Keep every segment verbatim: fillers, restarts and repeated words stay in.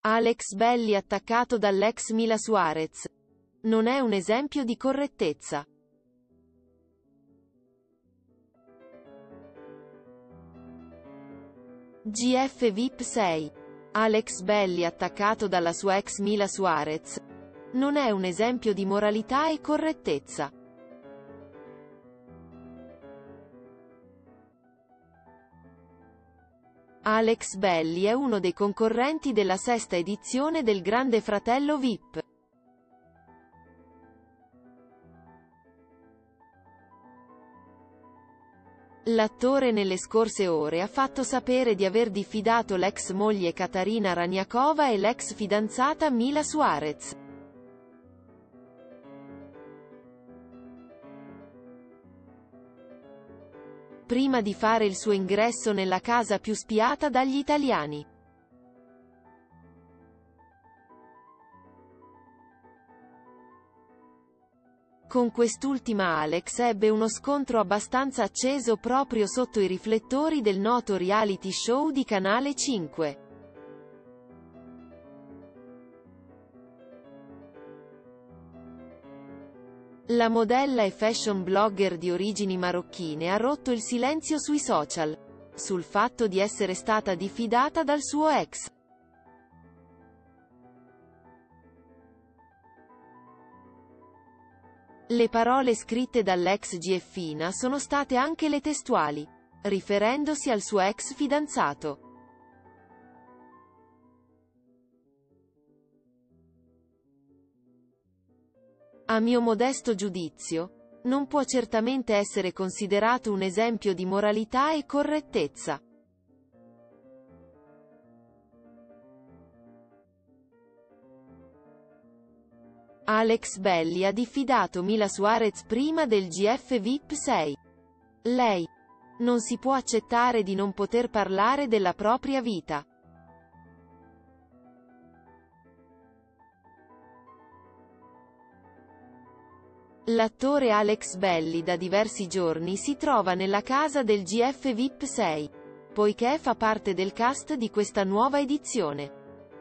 Alex Belli attaccato dall'ex Mila Suarez. Non è un esempio di correttezza. G F V I P sei. Alex Belli attaccato dalla sua ex Mila Suarez. Non è un esempio di moralità e correttezza. Alex Belli è uno dei concorrenti della sesta edizione del Grande Fratello V I P. L'attore nelle scorse ore ha fatto sapere di aver diffidato l'ex moglie Katarina Raniakova e l'ex fidanzata Mila Suarez. Prima di fare il suo ingresso nella casa più spiata dagli italiani. Con quest'ultima Alex ebbe uno scontro abbastanza acceso proprio sotto i riflettori del noto reality show di Canale cinque. La modella e fashion blogger di origini marocchine ha rotto il silenzio sui social, sul fatto di essere stata diffidata dal suo ex. Le parole scritte dall'ex Gieffina sono state anche le testuali, riferendosi al suo ex fidanzato. A mio modesto giudizio, non può certamente essere considerato un esempio di moralità e correttezza. Alex Belli ha diffidato Mila Suarez prima del G F V I P sei. Lei. Non si può accettare di non poter parlare della propria vita. L'attore Alex Belli da diversi giorni si trova nella casa del G F V I P sei, poiché fa parte del cast di questa nuova edizione.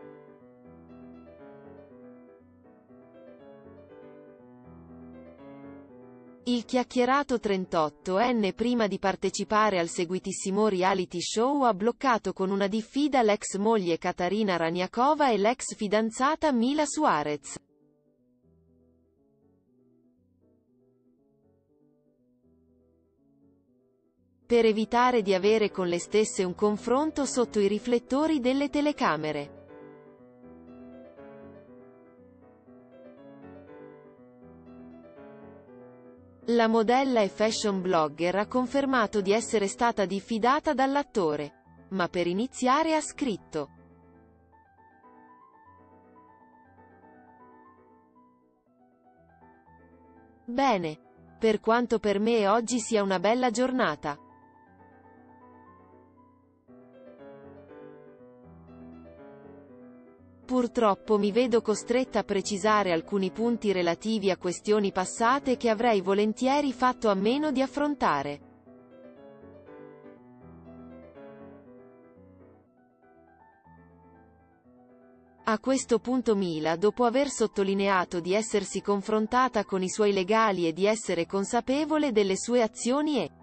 Il chiacchierato trentottenne prima di partecipare al seguitissimo reality show ha bloccato con una diffida l'ex moglie Katarina Raniakova e l'ex fidanzata Mila Suarez. Per evitare di avere con le stesse un confronto sotto i riflettori delle telecamere. La modella e fashion blogger ha confermato di essere stata diffidata dall'attore, ma per iniziare ha scritto: "Bene. Per quanto per me oggi sia una bella giornata. Purtroppo mi vedo costretta a precisare alcuni punti relativi a questioni passate che avrei volentieri fatto a meno di affrontare. A questo punto Mila, dopo aver sottolineato di essersi confrontata con i suoi legali e di essere consapevole delle sue azioni e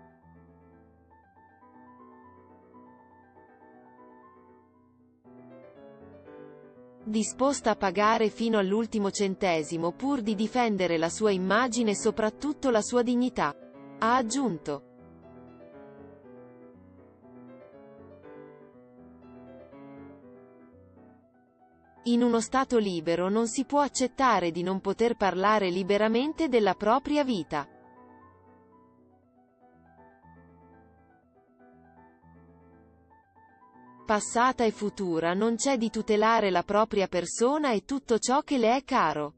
disposta a pagare fino all'ultimo centesimo pur di difendere la sua immagine e soprattutto la sua dignità, ha aggiunto. In uno Stato libero non si può accettare di non poter parlare liberamente della propria vita. Passata e futura non c'è di tutelare la propria persona e tutto ciò che le è caro.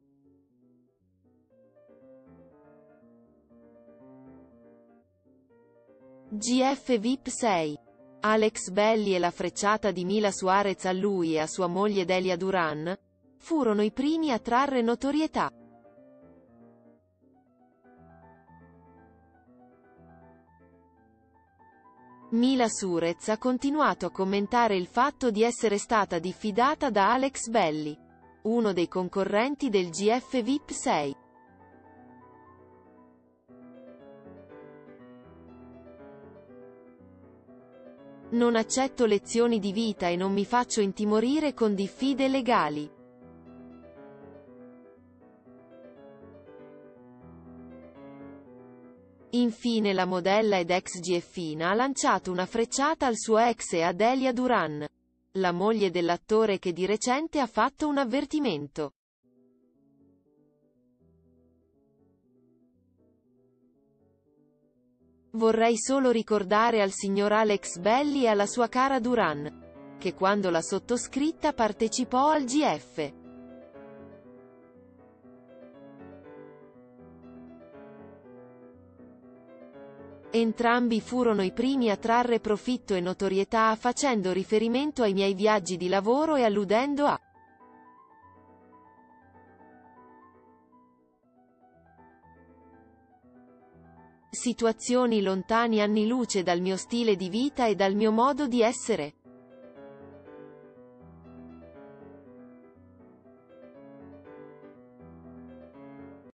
G F V I P sei. Alex Belli e la frecciata di Mila Suarez a lui e a sua moglie Delia Duran furono i primi a trarre notorietà. Mila Surez ha continuato a commentare il fatto di essere stata diffidata da Alex Belli, uno dei concorrenti del G F V I P sei. Non accetto lezioni di vita e non mi faccio intimorire con diffide legali. Infine la modella ed ex GFina ha lanciato una frecciata al suo ex e ad Elia Duran, la moglie dell'attore che di recente ha fatto un avvertimento. Vorrei solo ricordare al signor Alex Belli e alla sua cara Duran, che quando la sottoscritta partecipò al G F. Entrambi furono i primi a trarre profitto e notorietà facendo riferimento ai miei viaggi di lavoro e alludendo a situazioni lontani anni luce dal mio stile di vita e dal mio modo di essere.